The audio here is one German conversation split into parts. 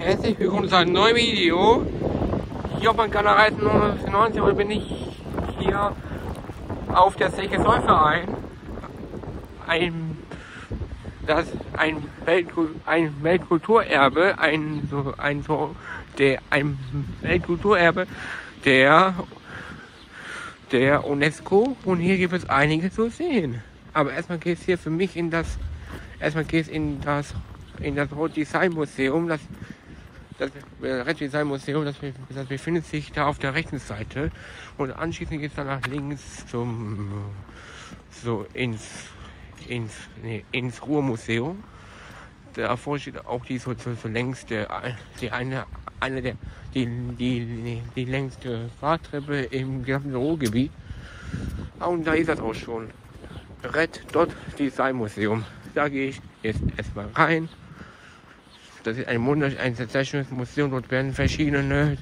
Herzlich willkommen zu einem neuen Video. Hier auf meinem Kanal Reisen 90. Heute bin ich hier auf der Zeche Zollverein. Ein Weltkulturerbe, ein Weltkulturerbe der UNESCO, und hier gibt es einiges zu sehen. Aber erstmal geht es hier für mich in das Road Design Museum. Das Red Design Museum, das befindet sich da auf der rechten Seite, und anschließend geht es dann nach links ins Ruhrmuseum. Davor steht auch die längste Fahrtreppe im gesamten Ruhrgebiet. Und da ist das auch schon. Red Design Museum. Da gehe ich jetzt erstmal rein. Das ist ein sehr schönes Museum. Dort werden verschiedene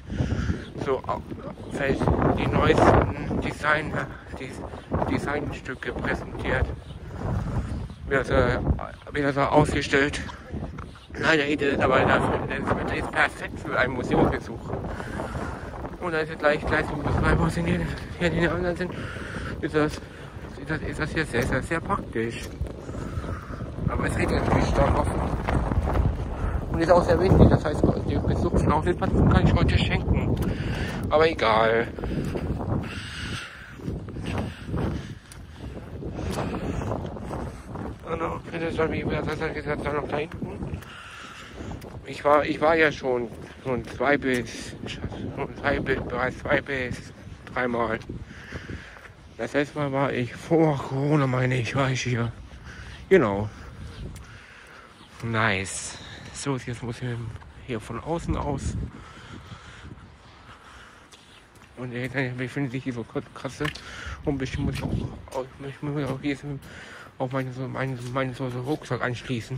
die neuesten Designstücke präsentiert. Wird das ausgestellt. Leider ist es aber dafür, das ist perfekt für einen Museumsbesuch. Und da ist es gleich zum Museum, hier die anderen sind, ist das hier sehr, sehr, sehr praktisch. Aber es regnet natürlich stark offen. Und ist auch sehr windig, das heißt, die Besuchsschlauchsitzplatz kann ich heute schenken. Aber egal. Das noch da hinten. Ich war ja schon bereits zwei bis dreimal. Das letzte Mal war ich vor Corona, war ich hier. Genau. Nice. So, jetzt muss ich hier von außen aus. Und jetzt befindet sich hier so krasse. Und bestimmt muss ich auch hier auf meinen Rucksack anschließen.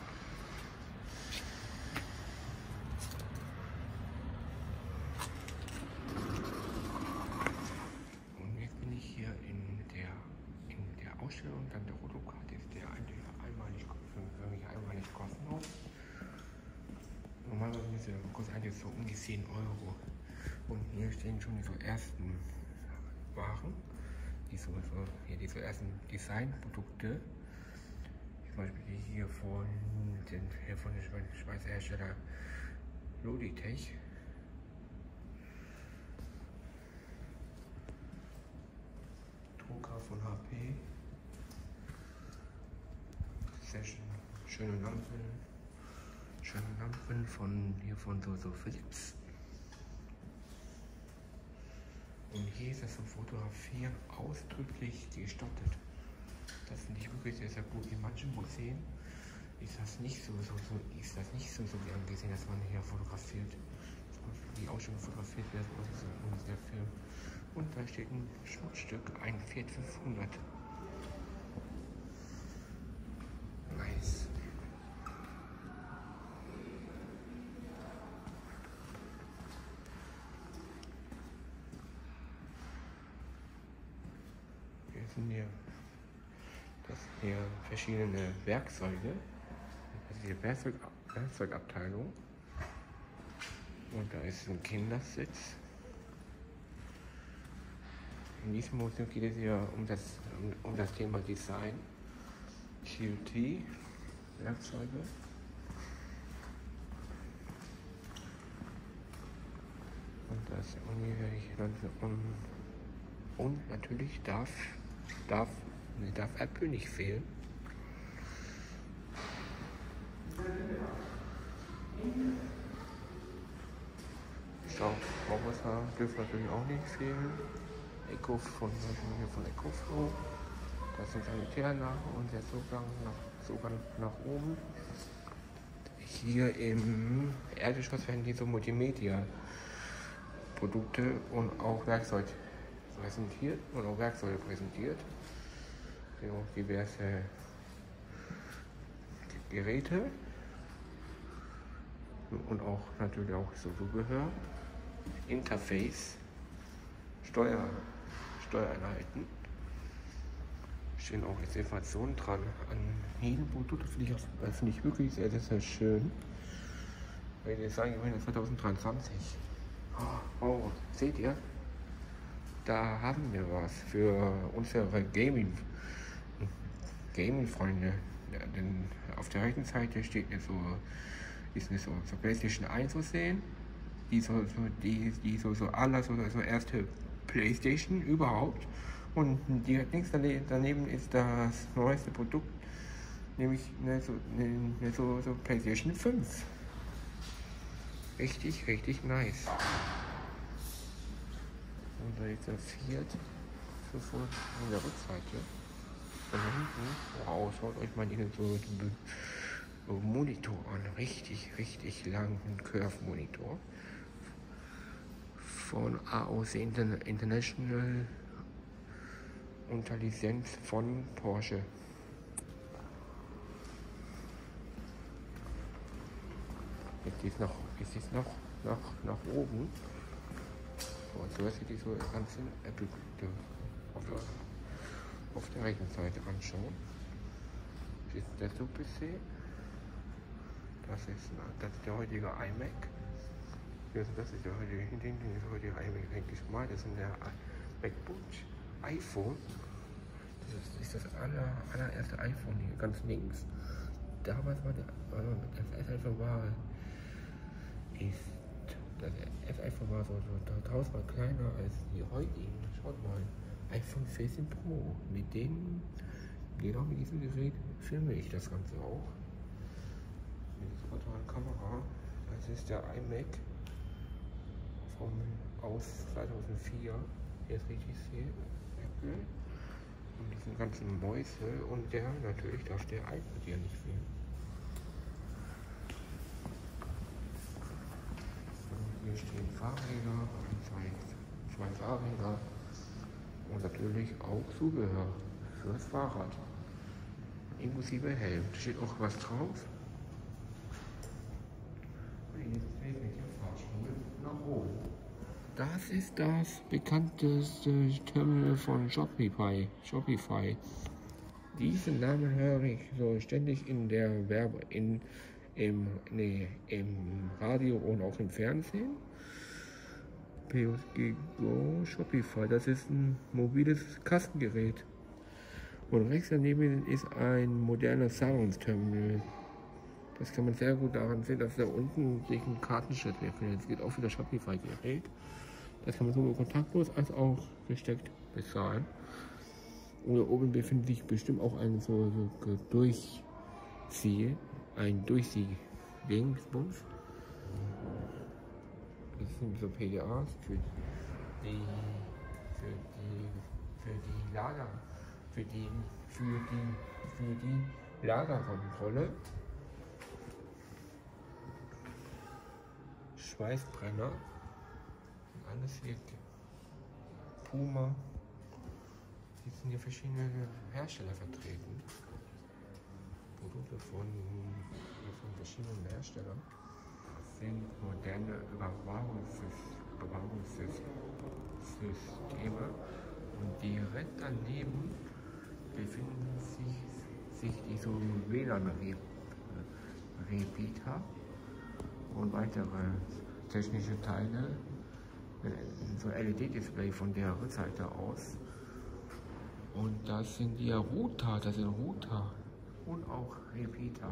Und jetzt bin ich hier in der Ausstellung. Dann der Fotokart ist der einmalig kostenlos. Normalerweise kostet eigentlich so um die 10 Euro. Und hier stehen schon die ersten Waren. Diese ersten Designprodukte, zum Beispiel hier von dem Schweizer Hersteller Logitech. Drucker von HP. Sehr schöne Lampen von so Philips. Und hier ist das zum Fotografieren ausdrücklich gestattet. Das finde ich wirklich sehr, sehr gut. In manchen Museen ist das nicht so gern gesehen, dass man hier fotografiert. Die Ausstellung fotografiert wird und der Film. Und da steht ein Schmuckstück, ein Fiat 500. Nice. Das sind hier verschiedene Werkzeuge. Das ist die Werkzeugabteilung. Und da ist ein Kindersitz. In diesem Museum geht es hier um das Thema Design. QT Werkzeuge. Und das und natürlich darf Apple nicht fehlen. Brauchwasser dürfen natürlich auch nicht fehlen. Von EcoFlow. Das sind Sanitäranlagen und der Zugang nach oben. Hier im Erdgeschoss werden diese Multimedia-Produkte und auch Werkzeuge präsentiert. Diverse Geräte und auch natürlich auch so Zubehör, Interface, Steuereinheiten. Stehen auch jetzt Informationen dran an jedem Produkt. Das finde ich wirklich sehr, sehr, sehr schön. Designwinner 2023. Oh, seht ihr? Da haben wir was für unsere Gaming-Freunde. Ja, denn auf der rechten Seite steht so PlayStation 1 zu sehen. Die so erste PlayStation überhaupt. Und direkt links daneben ist das neueste Produkt, nämlich so PlayStation 5. Richtig nice. Und da jetzt viert so von der Rückseite. Von hinten. Wow, schaut euch mal den Monitor an. Richtig langen Curve-Monitor. Von AOC International unter Lizenz von Porsche. Jetzt ist nach oben. Und so dass ihr die so ganzen Apple-Produkte auf der rechten Seite anschauen. Das ist der Super-C. Das ist der heutige iMac. Also das ist der heutige iMac, denke ich mal. Das ist der MacBook iPhone. Das ist das allererste iPhone hier ganz links. Damals war das S-iPhone so 1000 Mal kleiner als die heutigen. Schaut mal, iPhone 14 Pro. Mit diesem Gerät filme ich das Ganze auch. Mit dieser tollen Kamera. Das ist der iMac aus 2004. Hier ist richtig sehr Apple. Und diesen ganzen Mäuse. Und natürlich darf der iPad ja nicht fehlen. Hier stehen Fahrräder, zwei Fahrräder und natürlich auch Zubehör für das Fahrrad. Inklusive Helm. Da steht auch was drauf. Und jetzt fällt mit dem Fahrstuhl nach oben. Das ist das bekannteste Terminal von Shopify. Diesen Namen höre ich so ständig in der im Radio und auch im Fernsehen. PSG Go Shopify, das ist ein mobiles Kassengerät. Und rechts daneben ist ein modernes Zahlungsterminal. Das kann man sehr gut daran sehen, dass da unten sich ein Kartenschritt befindet. Es geht auch für das Shopify-Gerät. Das kann man sowohl kontaktlos als auch gesteckt bezahlen. Und da oben befindet sich bestimmt auch ein Durchzieh-Dingsbums. Das sind so PDAs für die Lagerkontrolle. Schweißbrenner. Und alles hier. Puma. Hier sind hier verschiedene Hersteller vertreten. Produkte von verschiedenen Herstellern. Das sind moderne Überwachungssysteme. Und direkt daneben befinden sich die so WLAN-Repeater und weitere technische Teile. So LED-Display von der Rückseite aus. Und das sind die Router, und auch Repeater.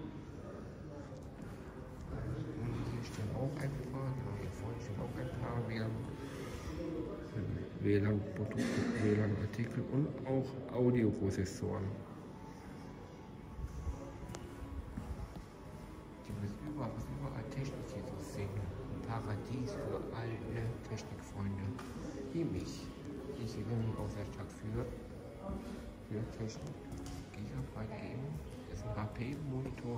Und hier stehen auch ein paar, hier vorne stehen auch ein paar WLAN-Produkte, WLAN-Artikel und auch Audioprozessoren. Überall Technik hier zu sehen. Ein Paradies für alle Technikfreunde wie mich. Ich bin auch sehr stark für Technik. Gigabyte eben. Das ist ein HP-Monitor.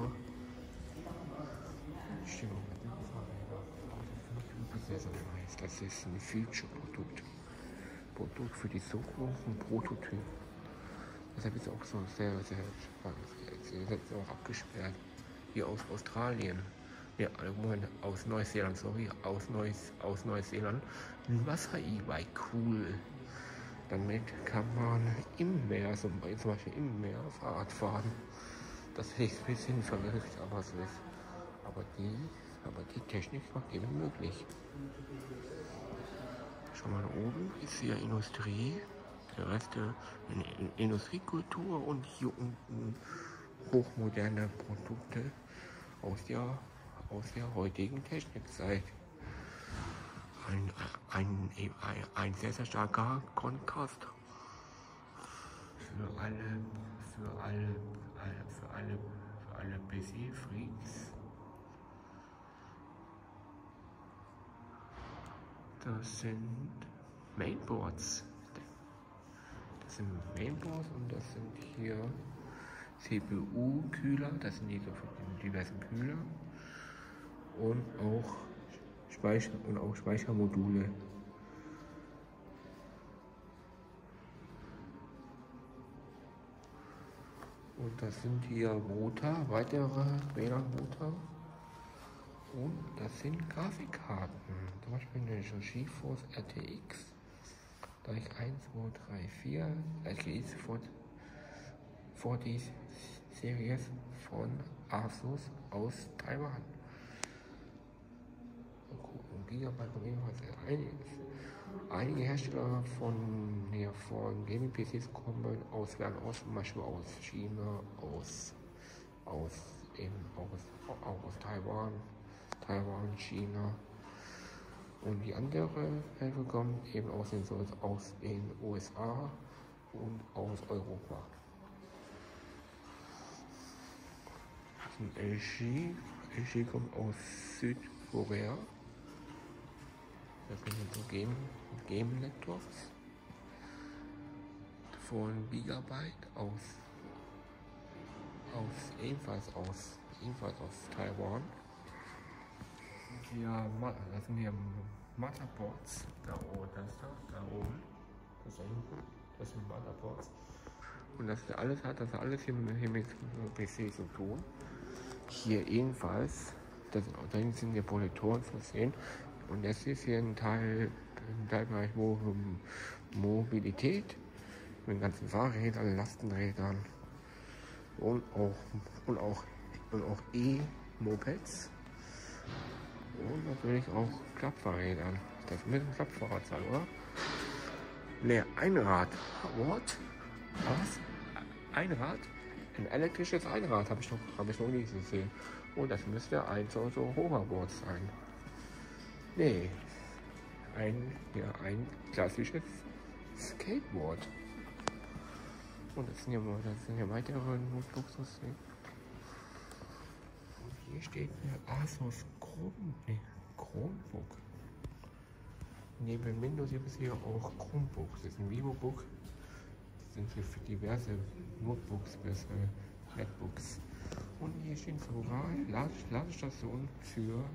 Stimmung mit dem Fahrräder. Sehr nice. Das ist ein Future-Produkt. Produkt für die Zukunft, ein Prototyp. Deshalb ist es auch so sehr spannend. Jetzt ist auch abgesperrt. Hier aus Australien. Ja, aus Neuseeland, aus Neuseeland. Ein Wasser-E-Bike, cool. Damit kann man im Meer, zum Beispiel im Meer, Fahrrad fahren. Das ist ein bisschen verrückt, aber so ist. Aber die Aber die Technik macht eben möglich. Schon mal oben ist hier Industrie, der Rest der Industriekultur und hier unten hochmoderne Produkte aus der heutigen Technikzeit. Ein sehr, sehr starker Kontrast für alle PC-Freaks. Das sind Mainboards. Das sind Mainboards und das sind hier CPU-Kühler. Das sind diese diversen Kühler und auch Speichermodule. Und das sind hier Router, weitere WLAN-Router. Und das sind Grafikkarten. Zum Beispiel eine GeForce RTX. Gleich 1, 2, 3, 4. RTX 40 Series von Asus aus Taiwan. Und Gigabyte von ebenfalls einiges. Einige Hersteller von Gaming-PCs kommen aus Fernost, zum Beispiel aus China, aus Taiwan, China. Und die andere Hälfte kommt eben aus den USA und aus Europa. Das ist ein LG. LG kommt aus Südkorea. Das sind so Game-Laptops von Gigabyte ebenfalls aus Taiwan. Ja, das sind hier Motherboards. Da oben. Das sind Motherboards. Und das hat alles hier mit PC zu tun. Hier ebenfalls. Da sind die Monitoren versehen. Und das ist hier ein Teilbereich Mobilität mit den ganzen Fahrrädern, Lastenrädern und auch E-Mopeds und natürlich auch Klappfahrrädern. Das mit dem Klappfahrrad sein, oder? Ne, Einrad. What? Was? Einrad? Ein elektrisches Einrad habe ich noch nie gesehen. Und das müsste ein so Hoverboard sein. Nee, ein klassisches Skateboard. Und das sind ja weitere Notebooks. Und hier steht eine Asus Chromebook. Neben Windows gibt es hier auch Chromebooks. Das ist ein VivoBook. Das sind für diverse Notebooks, Netbooks. Und hier stehen sogar Ladestationen für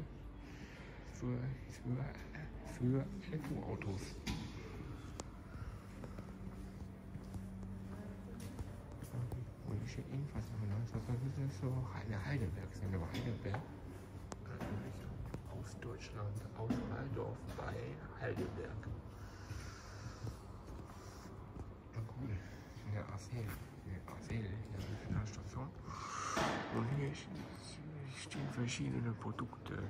Elektroautos. Und hier steht ebenfalls noch das ist so eine Heidelberg. Aber Heidelberg, aus Deutschland, aus Waldorf bei Heidelberg. Na cool, eine Arcel, eine Station. Und hier stehen verschiedene Produkte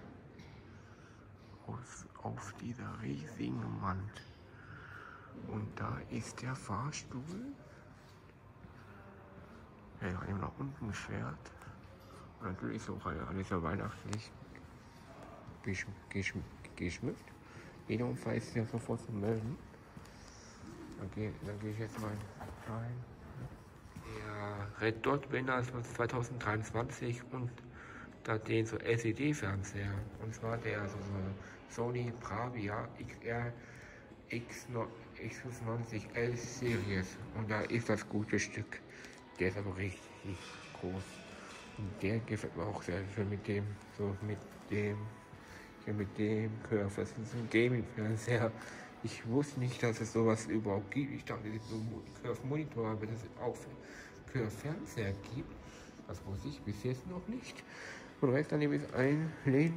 auf dieser riesigen Wand. Und da ist der Fahrstuhl, der eben nach unten fährt. Und natürlich ist auch alles so weihnachtlich geschmückt. Jedenfalls ist ja sofort zu melden. Dann gehe ich jetzt mal rein. Der Red Dot Winner ist von 2023 und da den so LCD-Fernseher. Und zwar der Sony Bravia XR X90L Series. Und da ist das gute Stück. Der ist aber richtig groß. Und der gefällt mir auch sehr schön mit dem Curve. Das ist ein Gaming-Fernseher. Ich wusste nicht, dass es sowas überhaupt gibt. Ich dachte, es gibt nur Curve-Monitor, aber dass es auch Curve-Fernseher gibt. Das wusste ich bis jetzt noch nicht. Und rechts daneben ist ein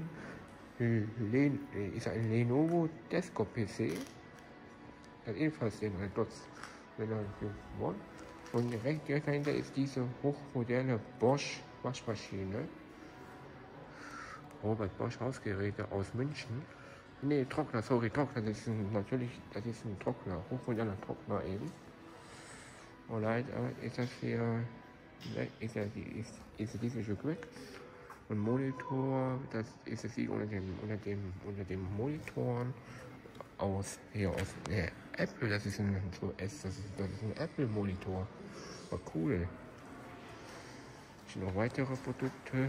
Lenovo Desktop PC. Hat ebenfalls den Red Dots gewonnen. Und direkt dahinter ist diese hochmoderne Bosch Waschmaschine. Robert Bosch Hausgeräte aus München. Ne, Trockner, sorry, Trockner, das ist ein Trockner, hochmoderner Trockner eben. Und leider ist das hier, ist dieses Stück weg. Und Monitor, das ist es unter dem Monitoren aus Apple, das ist ein Apple-Monitor. War cool. Es sind noch weitere Produkte.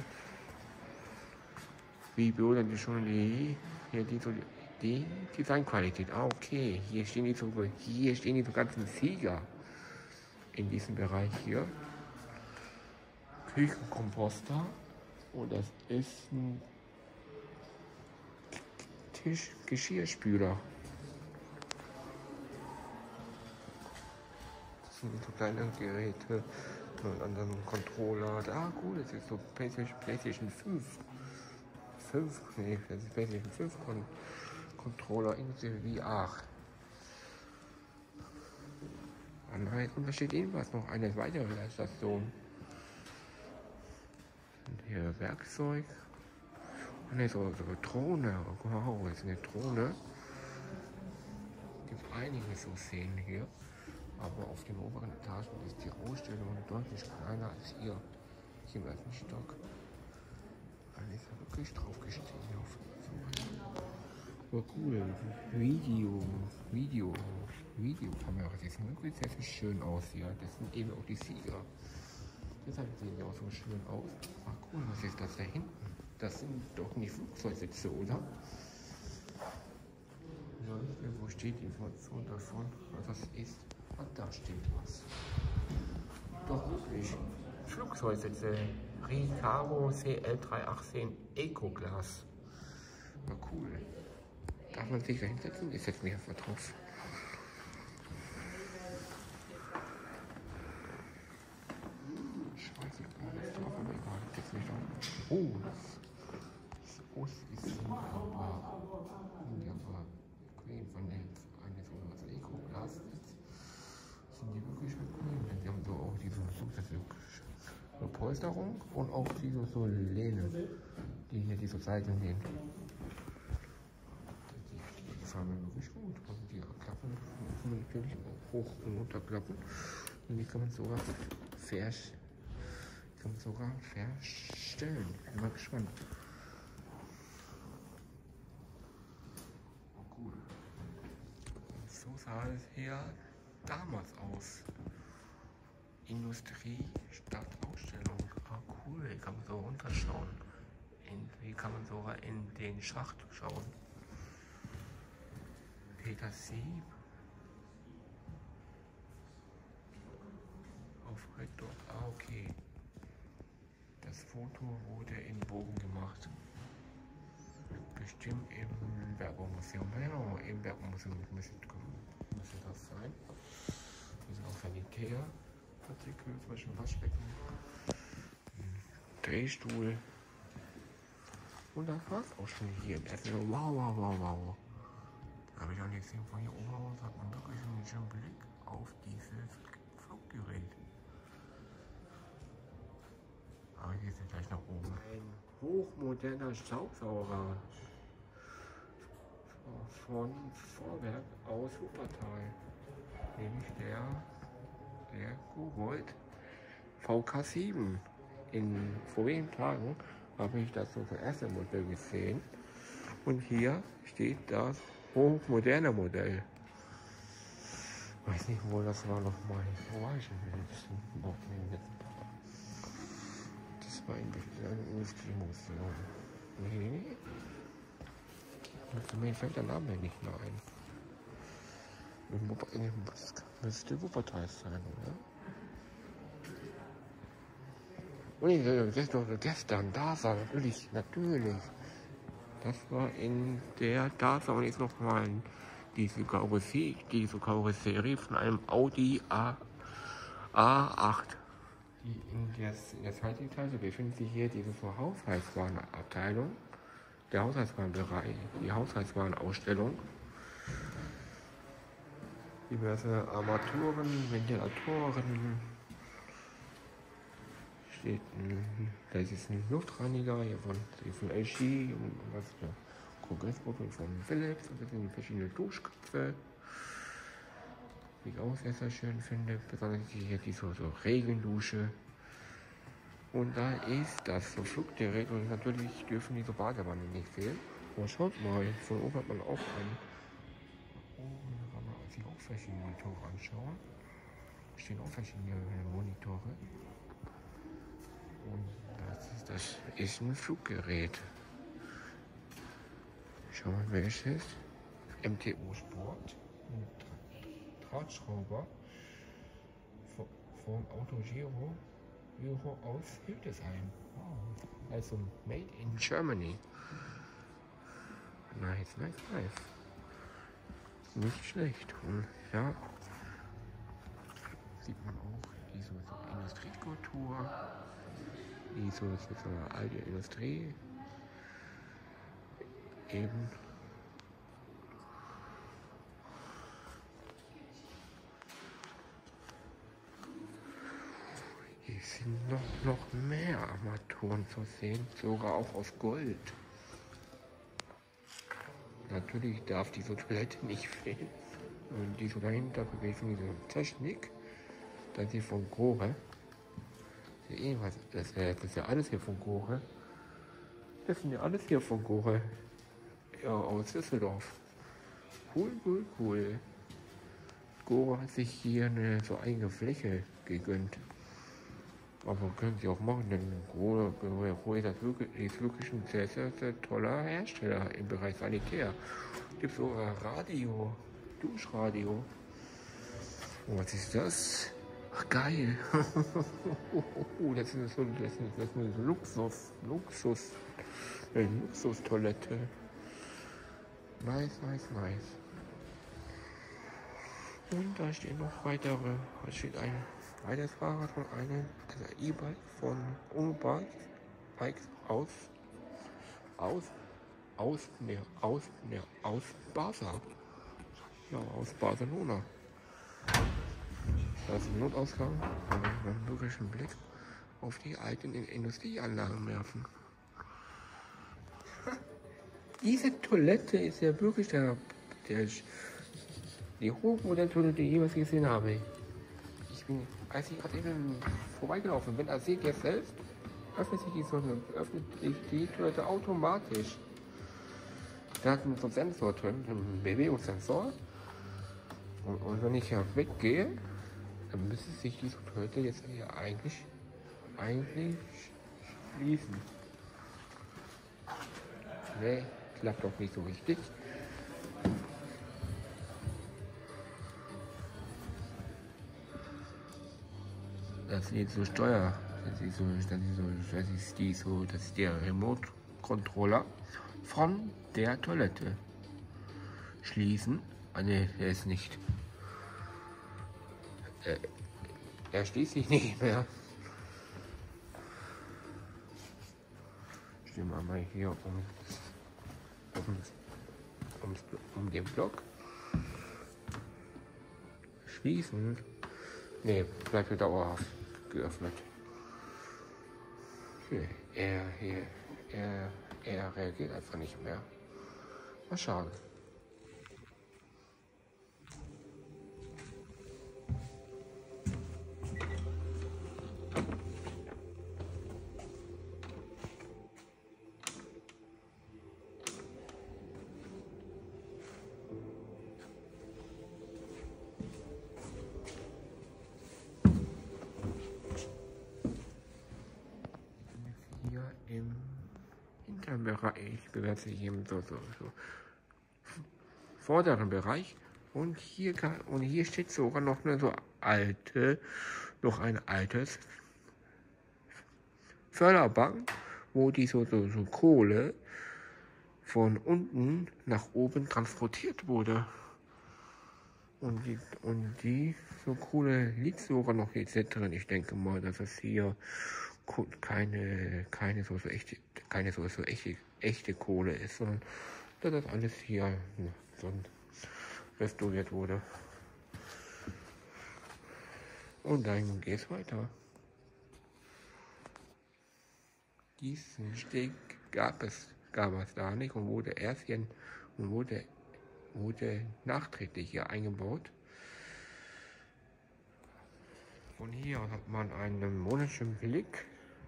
Wie beurteilen schon die Designqualität? Ah, okay. Hier stehen die so ganzen Sieger in diesem Bereich hier. Küchenkomposter. Und das ist ein Geschirrspüler. Das sind so kleine Geräte und anderen Controller. Ah, cool, das ist so PlayStation 5. Das ist PlayStation 5 Controller inklusive VR. Und da steht ebenfalls noch eine weitere Station. Und hier Werkzeug. Und hier so Drohne. Wow, das ist eine Drohne. Es gibt einige so Szenen hier. Aber auf den oberen Etagen ist die Ausstellung deutlich kleiner als hier. Hier im ersten Stock. Da ist ja wirklich drauf gestiegen auf so. Aber cool. Videokamera. Die sehen wirklich sehr, sehr schön aus hier. Das sind eben auch die Sieger. Deshalb sehen die auch so schön aus. Ach cool, was ist das da hinten? Das sind doch nicht Flugzeugsitze, oder? Ja, wo steht die Information davon, was das ist? Ah, da steht was. Doch wirklich. Flugzeugsitze. Recaro CL318 Eco-Glas. War cool. Darf man sich da hinsetzen? Ich setze mich einfach drauf. Scheiße, das drauf, aber egal. Ich setze mich drauf. Oh, das ist wunderbar. Bequem von einer so Eco-Glas ist. Sind die wirklich bequem? Die haben so auch diese Polsterung und auch diese so Lehne, die hier diese Seiten nehmen. Die gefallen mir wirklich gut. Und die Klappen kann man natürlich auch hoch und runter klappen. Und die kann man sogar verstellen. Ich bin mal gespannt. Oh, cool. So sah es hier damals aus. Industrie statt Ausstellung. Ah, cool, hier kann man so runterschauen. Hier kann man sogar in den Schacht schauen. Peter Sieb. Auf Rektor. Ah, okay. Das Foto wurde in Bogen gemacht. Bestimmt im Bergbaumuseum. Genau, im Bergbaumuseum müsste das sein. Wir sind auch Sanitär. Artikel, zum Beispiel Waschbecken, Drehstuhl. Und das war's auch schon hier im Essen. Wow. Habe ich auch nicht gesehen. Von hier oben aus hat man wirklich einen schönen Blick auf dieses Fluggerät. Aber hier sind gleich nach oben. Ein hochmoderner Staubsauger von Vorwerk aus Wuppertal. Nämlich der Gogold VK7. Vor wenigen Tagen habe ich das so erste Modell gesehen. Und hier steht das hochmoderne Modell. Ich weiß nicht, wo das war nochmal. Wo war ich denn? Das war ein Industriemuseum. Nee. Mir fällt der Name nicht mehr ein. Müsste Wuppertal sein, oder? Und das doch gestern, DASA, natürlich. Das war in der DASA und jetzt nochmal diese Karosserie von einem Audi A8. In der zweiten Etage befindet sich hier diese Haushaltswarenabteilung, der Haushaltswarenbereich, die Haushaltswarenausstellung. Diverse Armaturen, Ventilatoren, steht das ist ein Luftreiniger hier von LG und was ist der Kongressgruppe von Philips und das sind verschiedene Duschköpfe, die ich auch sehr, sehr schön finde, besonders hier die so Regendusche. Und da ist das so Fluggerät und natürlich dürfen diese Badewanne nicht fehlen. Aber schaut mal, von oben hat man auch einen. Oh, da kann man sich auch verschiedene Monitore anschauen. Da stehen auch verschiedene Monitore. Und das ist ein Fluggerät. Schau mal, welches. MTO Sport. Ein Drahtschrauber vom Auto Giro aus Hildesheim. Wow. Also made in Germany. Nice, nice, nice. Nicht schlecht. Und ja, sieht man auch diese so Industriekultur, die so alte Industrie eben. Hier sind noch mehr Armaturen zu sehen, sogar auch aus Gold. Natürlich darf diese Toilette nicht fehlen. Und die so dahinter gewesen, diese Technik, das ist von Gore. Das ist ja alles hier von Gore. Das sind ja alles hier von Gore. Ja, aus Düsseldorf. Cool, cool, cool. Gore hat sich hier eine so eigene Fläche gegönnt. Aber können sie auch machen, denn Gore ist wirklich ein sehr, sehr, sehr toller Hersteller im Bereich Sanitär. Gibt so Radio, Duschradio. Und was ist das? Ach, geil. Das ist so eine Luxus-Toilette. Nice, nice, nice. Und da stehen noch weitere. Da steht ein weiteres Fahrrad von einem E-Bike von Bikes aus Barca. Ja, aus Barcelona. Das ist ein Notausgang, aber einen wirklichen Blick auf die alten Industrieanlagen werfen. Diese Toilette ist ja wirklich die hochmoderne Toilette, die ich jemals gesehen habe. Als ich gerade eben vorbeigelaufen bin, seht ihr selbst, öffnet sich die Toilette automatisch. Da hat so einen Sensor drin, einen Bewegungssensor. Und wenn ich ja weggehe, dann müsste sich diese Toilette jetzt hier eigentlich schließen. Ne, klappt doch nicht so richtig. Das ist so Steuer. Das ist der Remote-Controller von der Toilette. Schließen. Ah ne, der ist nicht. Er schließt sich nicht mehr. Stehen wir mal hier um den Block. Schließen. Ne, bleibt hier dauerhaft geöffnet. Er reagiert einfach nicht mehr. Mal schauen. Im hinteren Bereich bewegt sich eben so vorderen Bereich und hier steht sogar noch eine ein altes Förderbank, wo die so Kohle von unten nach oben transportiert wurde. Und die so Kohle liegt sogar noch jetzt drin. Ich denke mal, dass es hier keine echte Kohle ist, sondern dass das alles hier so restauriert wurde. Und dann geht's weiter. Diesen Steg gab es da nicht und wurde nachträglich hier eingebaut. Von hier aus hat man einen wunderschönen Blick.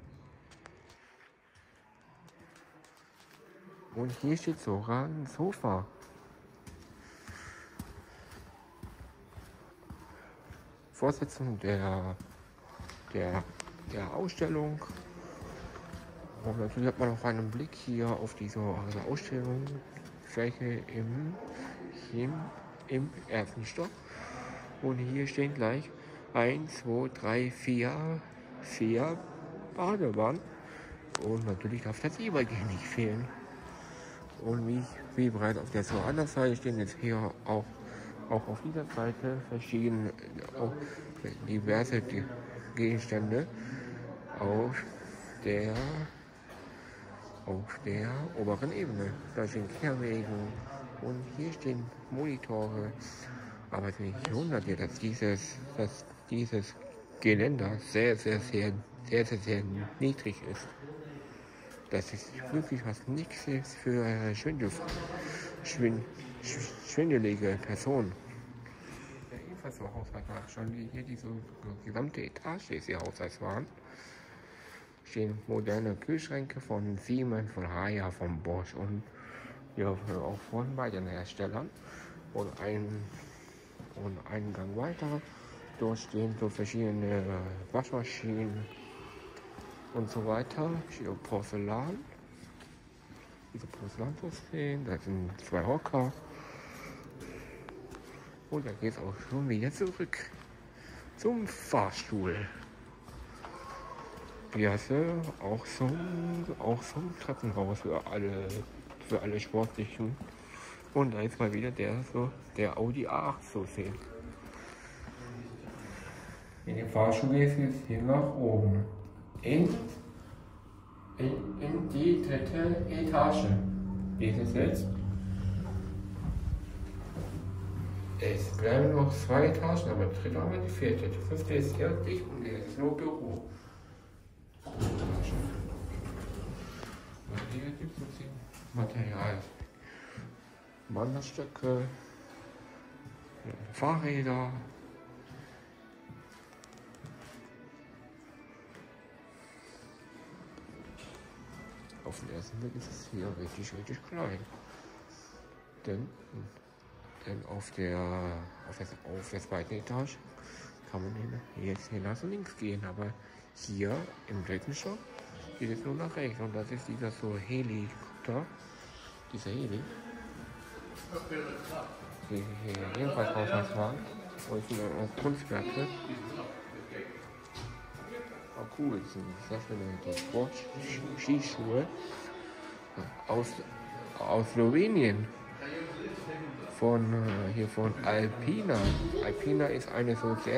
Und hier steht sogar ein Sofa. Fortsetzung der Ausstellung. Und natürlich hat man auch einen Blick hier auf diese Ausstellungsfläche im ersten Stock. Und hier stehen gleich 1, 2, 3, 4 Badewannen. Und natürlich darf das E-Bike nicht fehlen. Und wie bereits auf der anderen Seite stehen jetzt hier auch auf dieser Seite verschiedene, auch diverse Gegenstände auf der oberen Ebene. Da stehen Kehrwegen und hier stehen Monitore. Aber es ist nicht wundert, dass dieses Geländer sehr niedrig ist. Das ist wirklich was nichts ist für schwindelige Personen. Der ebenfalls so Haushalt war. Schon hier diese gesamte Etage ist ihr Haushaltswaren. Stehen moderne Kühlschränke von Siemens, von Haier, von Bosch und ja, auch von beiden Herstellern. Und einen Gang weiter, dort stehen so verschiedene Waschmaschinen und so weiter. Hier Porzellan. Diese Porzellanpostelen, da sind 2 Hocker. Und dann geht es auch schon wieder zurück zum Fahrstuhl. Ja, auch so ein Treppenhaus für alle Sportlichen. Und da ist mal wieder der Audi A8 zu sehen. In dem Fahrstuhl geht es jetzt hier nach oben. In die 3. Etage. Geht es jetzt? Es bleiben noch 2 Etagen, aber die 3. haben wir die 4. Die 5. ist eher dicht und die ist nur Büro. Und hier gibt es Material. Wanderstöcke, Fahrräder. Auf den ersten Blick ist es hier richtig klein. Denn auf der 2. Etage kann man jetzt hier nach links gehen, aber hier im 3. Stock geht es nur nach rechts und das ist dieser so Helikopter, dieser Heli. Hier jedenfalls Haushaltswagen und es sind auch Kunstwerke. Oh cool, das sind sehr schöne Sportskischuhe aus Slowenien. Von Alpina. Alpina ist eine so sehr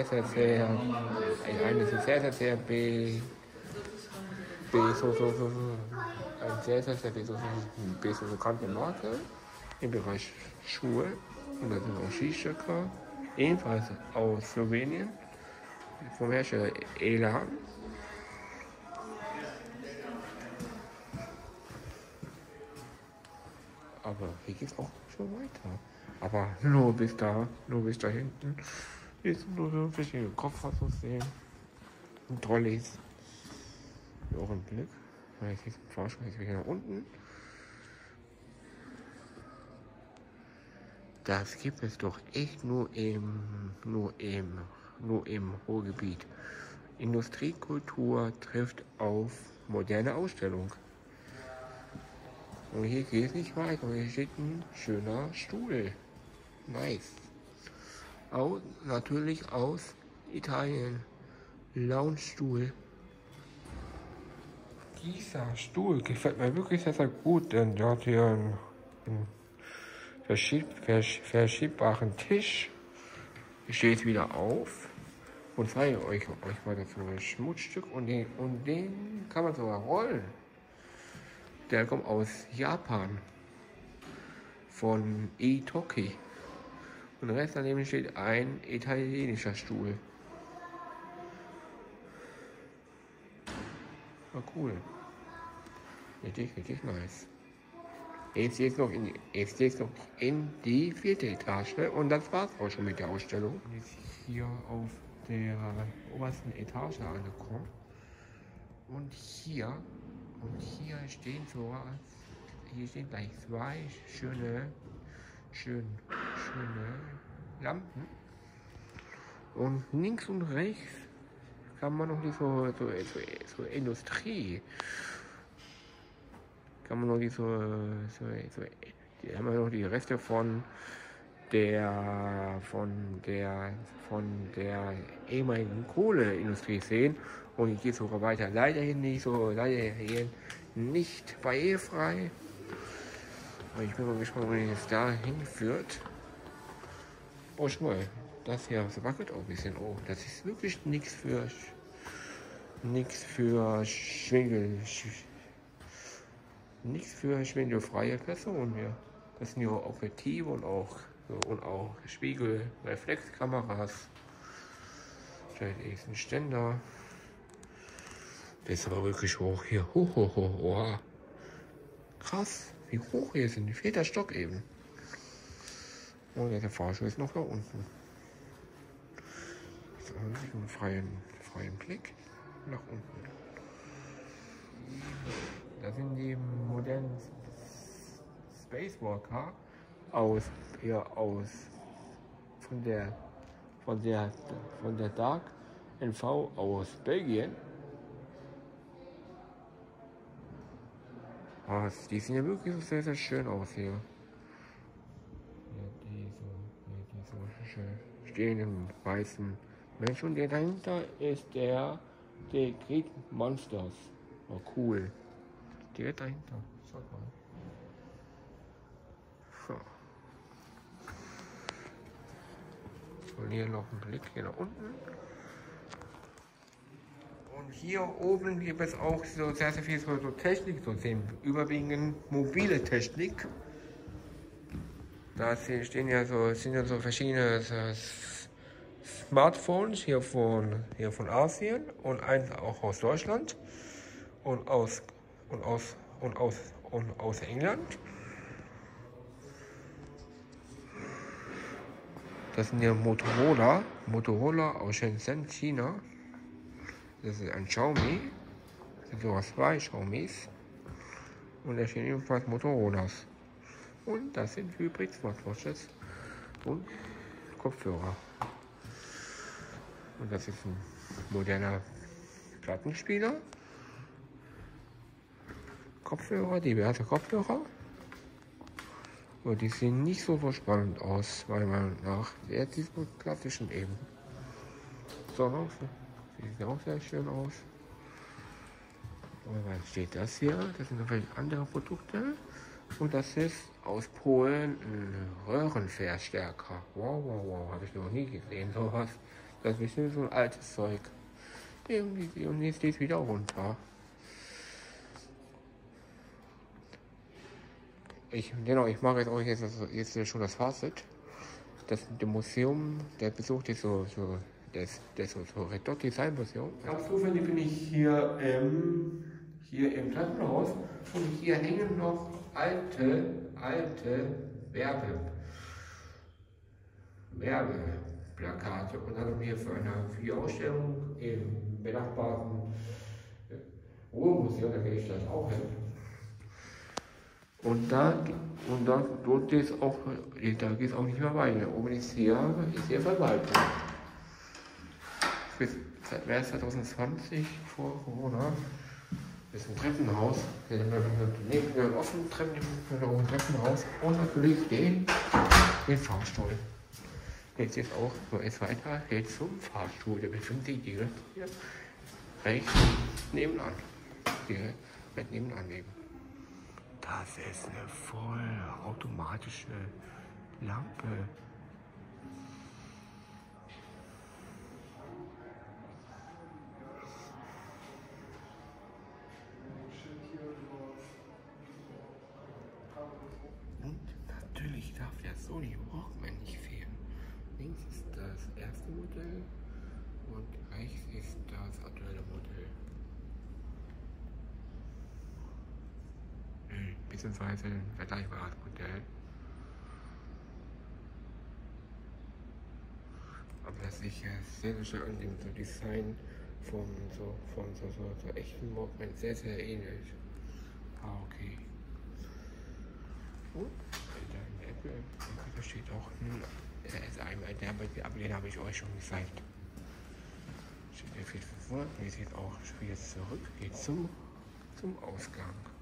bekannte Marke im Bereich Schuhe. Und das sind auch Skistöcker, ebenfalls aus Slowenien, vom Hersteller Elan. Aber hier geht es auch schon weiter. Aber nur bis da hinten ist nur so verschiedene Koffer zu sehen. Und Trolleys. Hier auch ein Blick. Jetzt ist ein Fahrstuhl, jetzt wieder nach unten. Das gibt es doch echt nur im Ruhrgebiet. Industriekultur trifft auf moderne Ausstellung. Und hier geht es nicht weiter. Und hier steht ein schöner Stuhl. Nice. Natürlich aus Italien. Lounge-Stuhl. Dieser Stuhl gefällt mir wirklich sehr gut, denn der hat hier einen verschiebbaren Tisch. Ich stehe jetzt wieder auf und zeige euch mal das Schmutzstück und den kann man sogar rollen. Der kommt aus Japan von Itoki. Und rechts daneben steht ein italienischer Stuhl. War cool. Richtig nice. Jetzt geht's noch in die 4. Etage und das war's auch schon mit der Ausstellung. Jetzt hier auf der obersten Etage angekommen. Und hier stehen hier stehen gleich 2 schöne Lampen. Und links und rechts kann man noch so Industrie. Kann man noch die die haben wir noch die Reste von der ehemaligen Kohleindustrie sehen. Und ich gehe sogar weiter. Leider hier nicht barrierefrei. Aber ich bin mal gespannt, wo es da hinführt. Oh, schau mal, das hier wackelt auch ein bisschen. Oh, das ist wirklich nichts für schwindelfreie Personen hier. Das sind ja auch Objektive und auch Spiegel, Reflexkameras. Stellt ein Ständer. Der ist aber wirklich hoch hier. Hoch. Oha. Krass, wie hoch hier sind. 4. Stock eben. Und der Fahrstuhl ist noch da unten. Jetzt haben wir einen freien Blick nach unten. Da sind die modernen Spacewalker von der Dark NV aus Belgien. Die sehen ja wirklich so sehr schön aus hier. Die so schön stehenden weißen Menschen. Und der dahinter ist der Great Monsters. Oh, cool. Direkt dahinter. Schaut mal. So. Und hier noch ein Blick hier nach unten. Und hier oben gibt es auch so sehr viel so Technik zu sehen. Überwiegend mobile Technik. Da sind ja so verschiedene Smartphones hier von Asien und eins auch aus Deutschland und aus England. Das sind ja Motorola aus Shenzhen, China. Das ist ein Xiaomi. Das sind sogar 2 Xiaomis. Und da stehen ebenfalls Motorolas. Und das sind Hybrid-Smartwatches und Kopfhörer. Und das ist ein moderner Plattenspieler. Diverse Kopfhörer. Und die sehen nicht so spannend aus, meiner Meinung nach. Eher diesem klassischen eben. Sondern die sehen auch sehr schön aus. Und was steht das hier? Das sind natürlich andere Produkte. Und das ist aus Polen ein Röhrenverstärker. Wow, habe ich noch nie gesehen, sowas. Das ist bestimmt so ein altes Zeug. Und jetzt geht es wieder runter. Ich mache jetzt auch jetzt schon das Fazit. Das Museum, der Besuch ist so Red Dot Design Museum. Ganz zufällig bin ich hier im Treppenhaus und hier hängen noch alte Werbeplakate und dann hier für die Ausstellung im benachbarten Ruhrmuseum, da gehe ich gleich auch hin. Dort geht es auch nicht mehr weiter. Oben ist hier Verwaltung. Seit März 2020, vor Corona, ist ein Treppenhaus. Wir haben ein offenes Treppenhaus und natürlich den Fahrstuhl. Jetzt ist auch nur etwas weiter, geht zum Fahrstuhl. Der befindet sich direkt hier rechts nebenan. Direkt nebenan eben. Das ist eine vollautomatische Lampe. Und natürlich darf der Sony Walkman nicht fehlen. Links ist das erste Modell und rechts ist das aktuelle Modell. beziehungsweise ein vergleichbares Modell. Aber das sich ja sehr schön an dem so Design von so echten Walkman sehr ähnelt. Ah, okay. Und in Apple, da steht auch aber den habe ich euch schon gezeigt. Steht der 4500, wie sieht auch wieder zurück, geht zum Ausgang.